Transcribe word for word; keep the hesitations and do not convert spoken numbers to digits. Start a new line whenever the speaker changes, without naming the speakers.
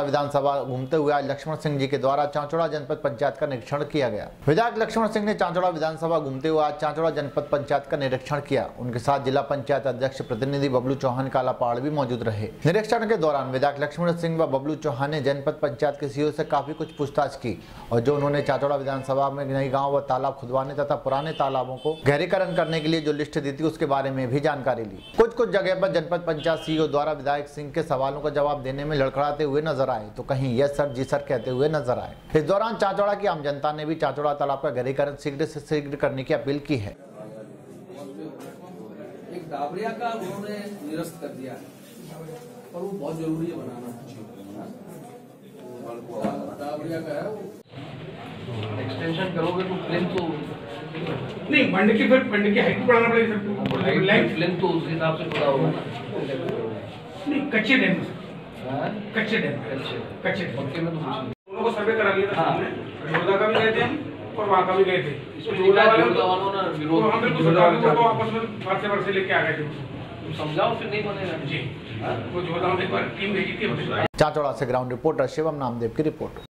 विधानसभा घूमते हुए आज लक्ष्मण सिंह जी के द्वारा चांचौड़ा जनपद पंचायत का निरीक्षण किया गया। विधायक लक्ष्मण सिंह ने चांचौड़ा विधानसभा घूमते हुए आज चांचौड़ा जनपद पंचायत का निरीक्षण किया। उनके साथ जिला पंचायत अध्यक्ष प्रतिनिधि बबलू चौहान कालापहाड़ भी मौजूद रहे। निरीक्षण के दौरान विधायक लक्ष्मण सिंह व बबलू चौहान ने जनपद पंचायत के सीईओ से काफी कुछ पूछताछ की और जो उन्होंने चांचौड़ा विधानसभा में नई गाँव व तालाब खुदवाने तथा पुराने तालाबों को गहरीकरण करने के लिए जो लिस्ट दी थी उसके बारे में भी जानकारी ली। कुछ कुछ जगह पर जनपद पंचायत सीईओ द्वारा विधायक सिंह के सवालों का जवाब देने में लड़खड़ाते हुए नजर आए तो कहीं यस सर जी सर कहते हुए नजर आए। इस दौरान चांचौड़ा की आम जनता ने भी चांचौड़ा तालाब का गहरीकरण शीघ्र से शीघ्र करने की अपील की है।
एक डाबरिया का उन्होंने निरस्त कर दिया है और वो बहुत जरूरी है बनाना। डाबरिया का है वो एक्सटेंशन करोगे तो प्लेन तो
नहीं, बंड की फिर बंड की हाइट बढ़ाना पड़ेगा सर। लाइन
प्लेन तो उस हिसाब से पड़ा होगा
नहीं, कच्चे डैम कच्चे डैम कच्चे
पक्के में तो कुछ नहीं।
दोनों को सर्वे करा लिया था हमने, जोधा का भी गए थे हम और वहाँ का भी गए थे।
जोधा वालों ने विरोध
हम बिल्कुल सरकार को आपस में वर्षे वर्षे लेके आ गए थे।
समझाओ फिर नहीं बनेगा
जी। वो जोधा में एक बार टीम भेजी थी।
चांचौड़ा से ग्राउंड रिपोर्टर शिवम नामदेव की रिपोर्ट।